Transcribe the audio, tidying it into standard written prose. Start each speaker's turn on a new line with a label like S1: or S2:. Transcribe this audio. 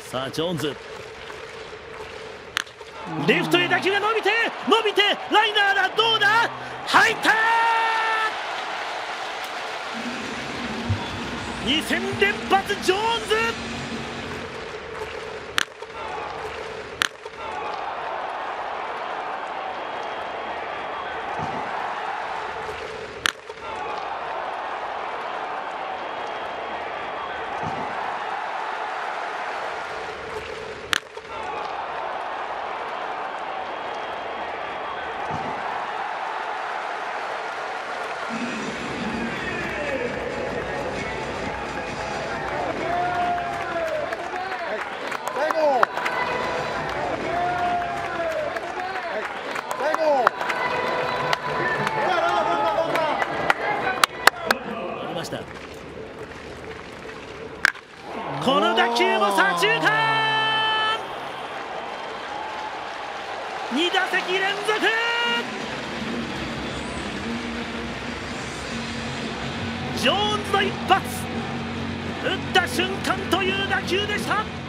S1: さあジョーンズ、レフトへ打球が伸びてライナーだ、どうだ、入ったー、2戦連発ジョーンズ。この打球も左中間、2打席連続。ジョーンズの一発、打った瞬間という打球でした。